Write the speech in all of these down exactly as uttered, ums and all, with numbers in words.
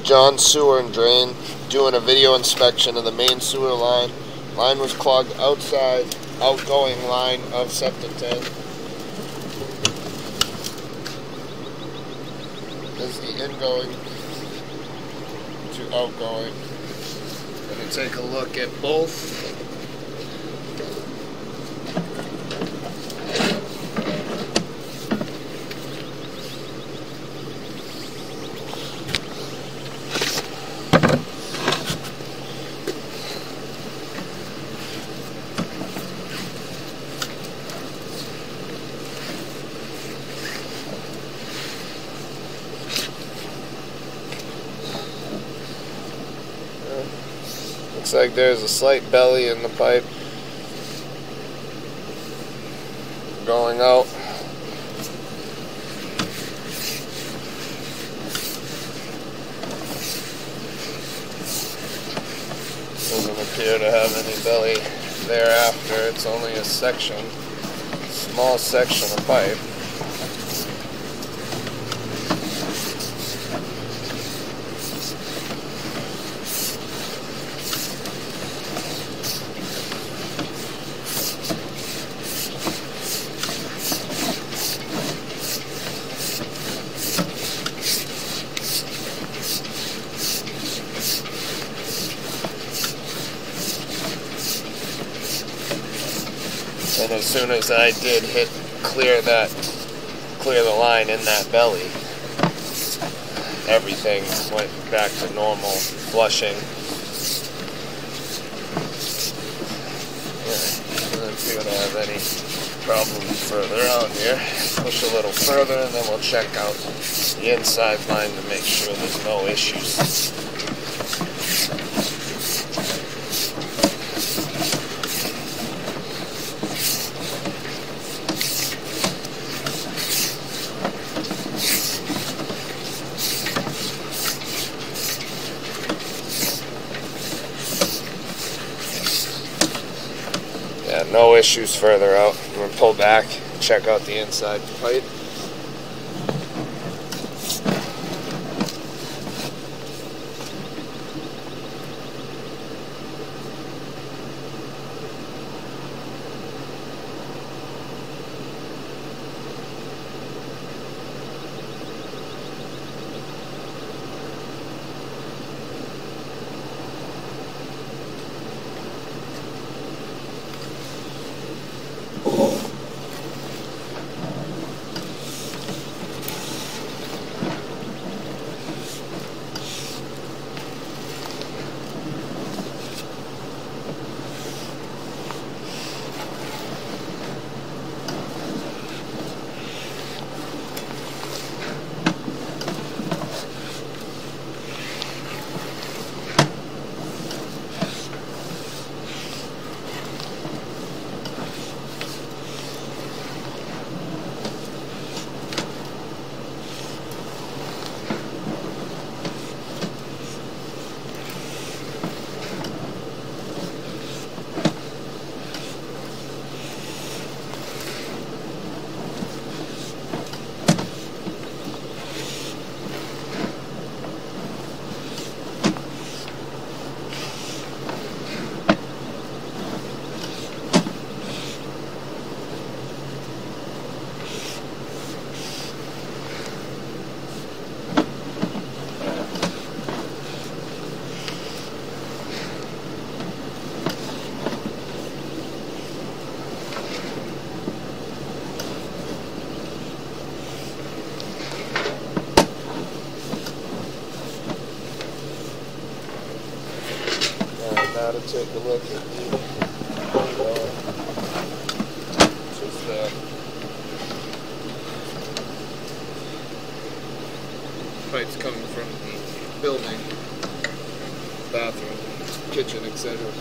John Sewer and Drain, doing a video inspection of the main sewer line. Line was clogged outside, outgoing line of septic tank. This is the ingoing to outgoing. Going to take a look at both. Looks like there's a slight belly in the pipe going out. Doesn't appear to have any belly thereafter. It's only a section, small section of pipe. And as soon as I did hit clear that, clear the line in that belly, everything went back to normal flushing. Yeah, I don't appear to have any problems further out here. Push a little further and then we'll check out the inside line to make sure there's no issues. Yeah, no issues further out. I'm going to pull back, check out the inside pipe. Now to take a look at the uh, just uh, pipes coming from the building, bathroom, kitchen, et cetera.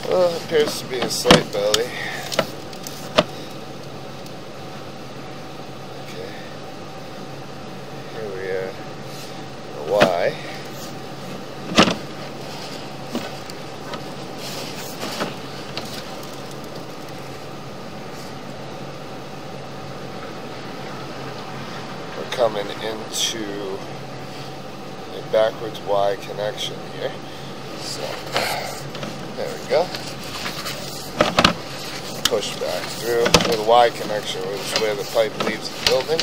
Well, it appears to be a slight belly. Okay. Here we are. A Y. We're coming into a backwards Y connection here. So, there we go. Push back through. Where the Y connection is where the pipe leaves the building.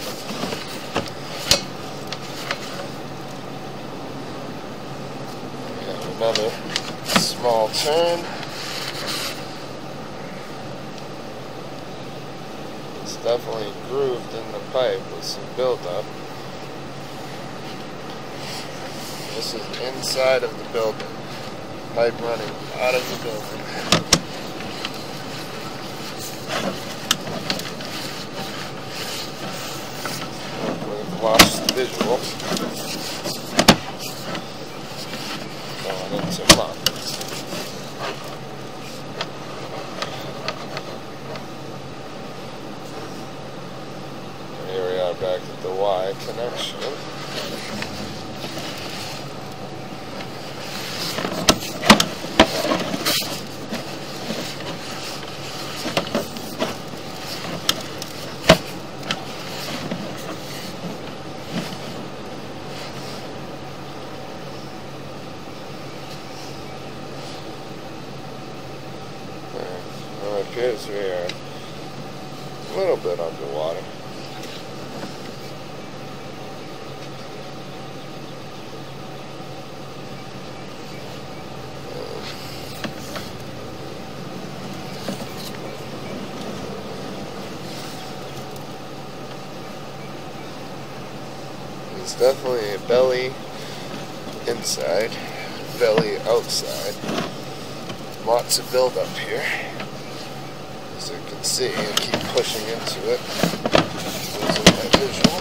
We have another small turn. It's definitely grooved in the pipe with some buildup. This is inside of the building. Pipe running out of the building. We've lost the visual. Going into pockets. Here we are back at the Y connection. Well, it appears we are a little bit underwater. It's definitely a belly inside, belly outside. Lots of buildup here. As you can see, I keep pushing into it. Losing my visual.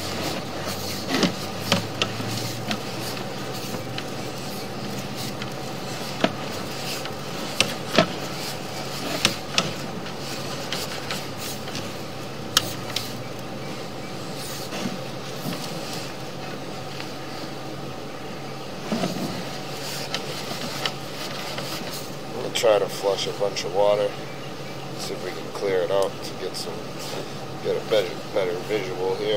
Try to flush a bunch of water, see if we can clear it out to get some, get a better, better visual here.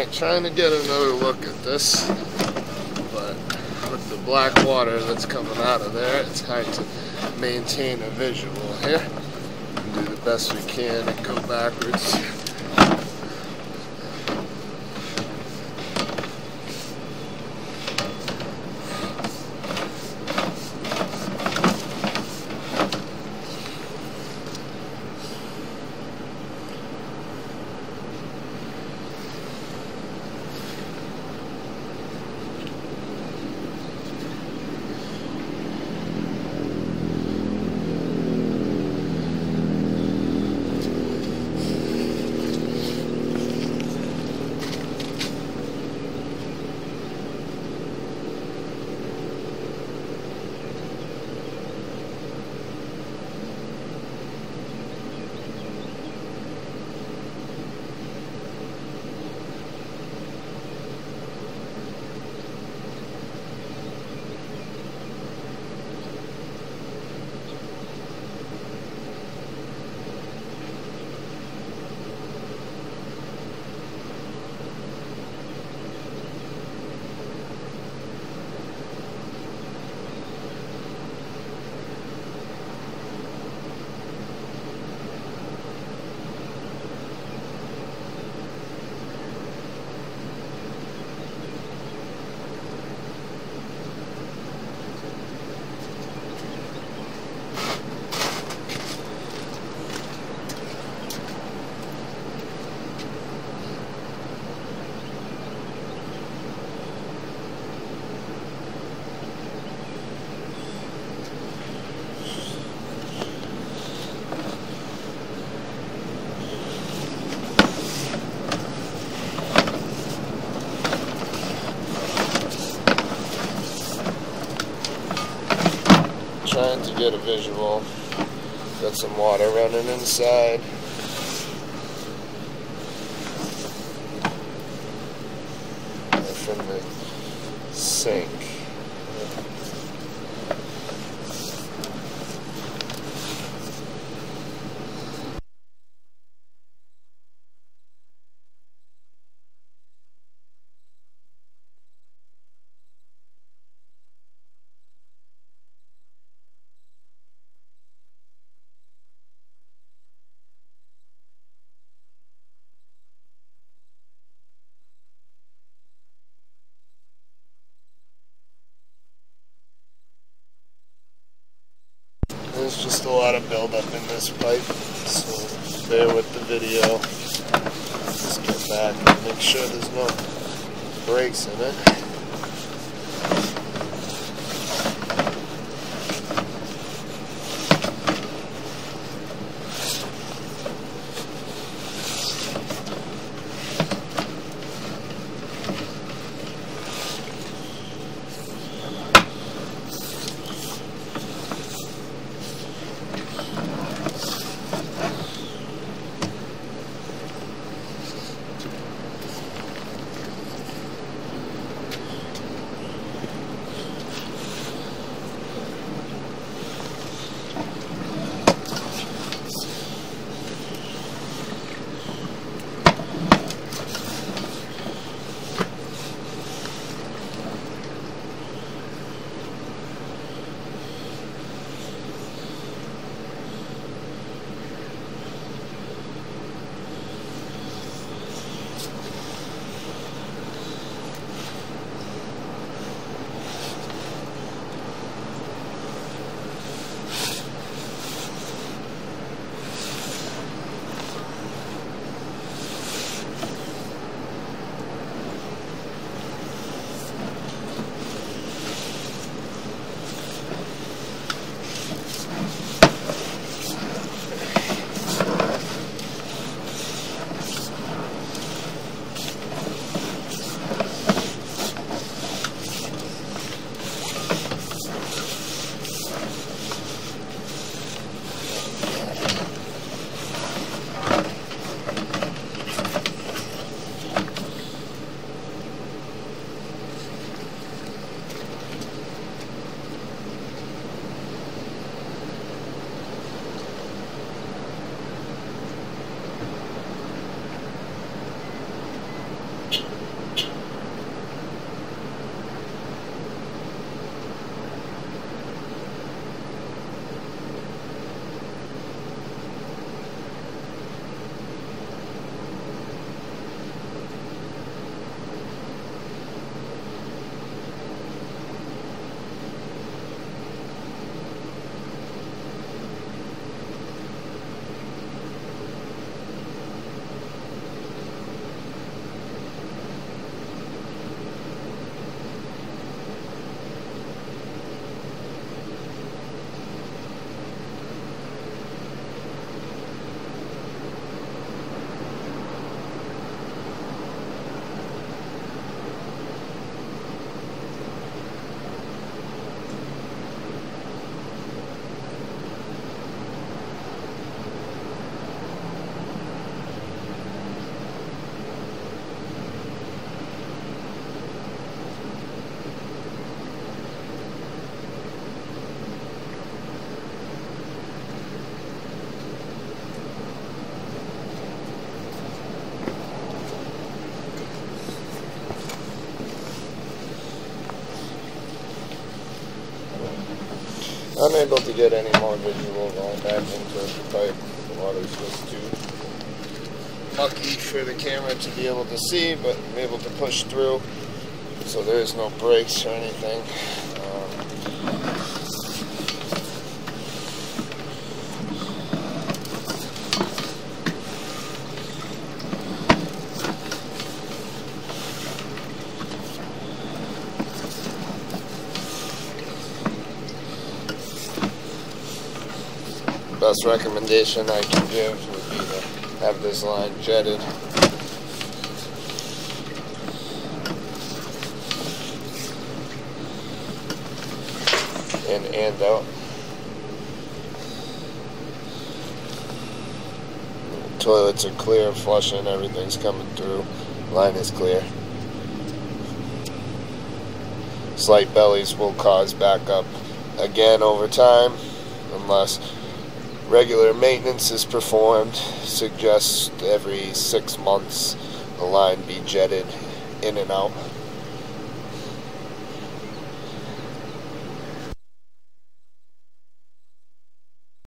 Alright, trying to get another look at this, but with the black water that's coming out of there, it's hard to maintain a visual here. Do the best we can and go backwards. Trying to get a visual. Got some water running inside. From the sink. There's just a lot of buildup in this pipe, so bear with the video. Just get back and make sure there's no breaks in it. unable to get any more visual going back into the pipe. The water's just too mucky for the camera to be able to see, but I'm able to push through, so there is no breaks or anything. Um, Best recommendation I can give would be to have this line jetted in and out. The toilets are clear, flushing, everything's coming through. Line is clear. Slight bellies will cause backup again over time unless regular maintenance is performed. Suggest every six months the line be jetted in and out.